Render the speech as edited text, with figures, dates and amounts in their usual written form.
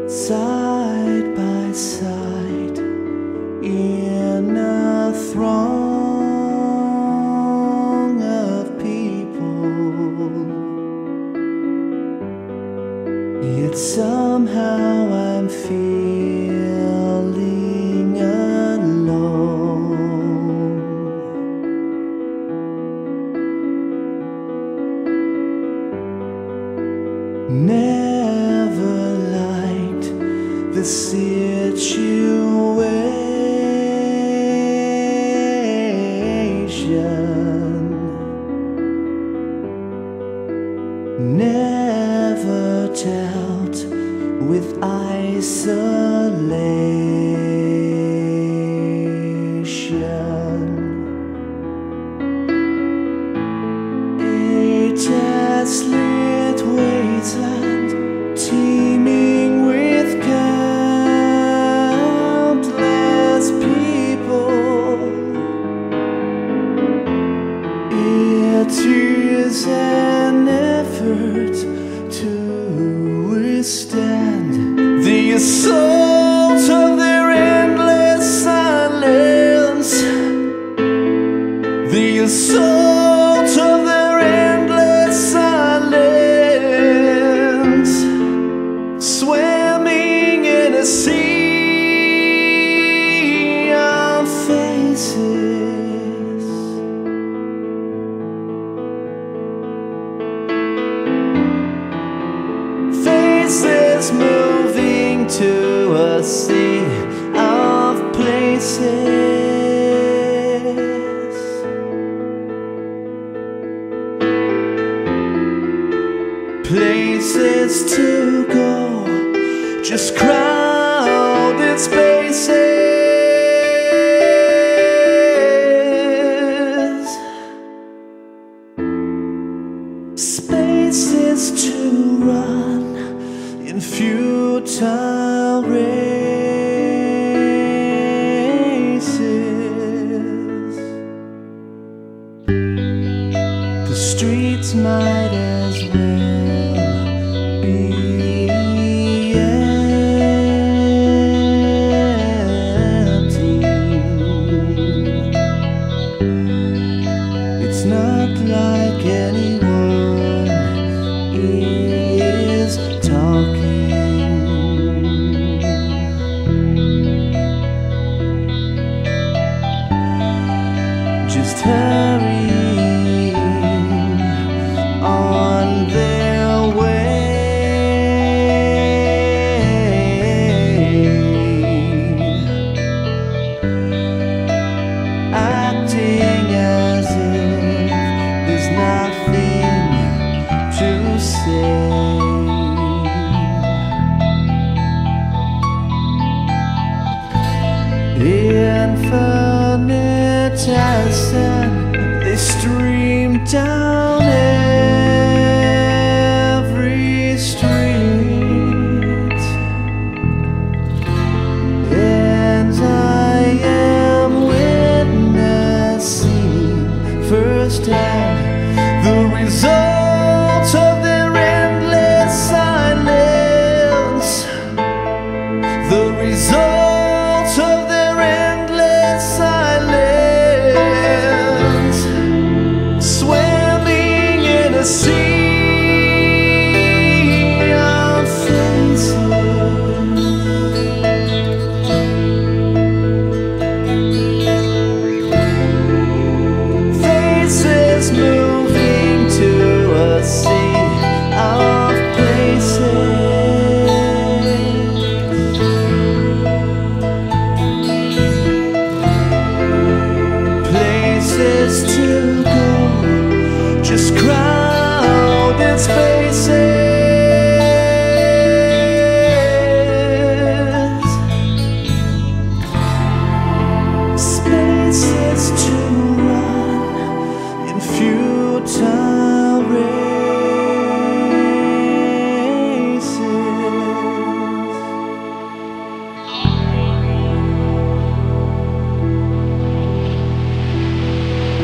side by side in a throng of people, yet somehow I'm feeling alone. Never liked the situation, never dealt with isolation. A desolate wasteland teeming with countless people. It is an effort to withstand the assault of their endless silence, the assault of their endless silence, swimming in a sea of faces. Faces moving to a sea of places. Places to go, just crowded spaces. Spaces to run in futile races. The streets might as well be empty. It's not like anyone is talking. Just hurrying on their way, acting as if there's nothing to say. Infinite as sand, they stream down every street, and I am witnessing firsthand the result of their endless silence, the result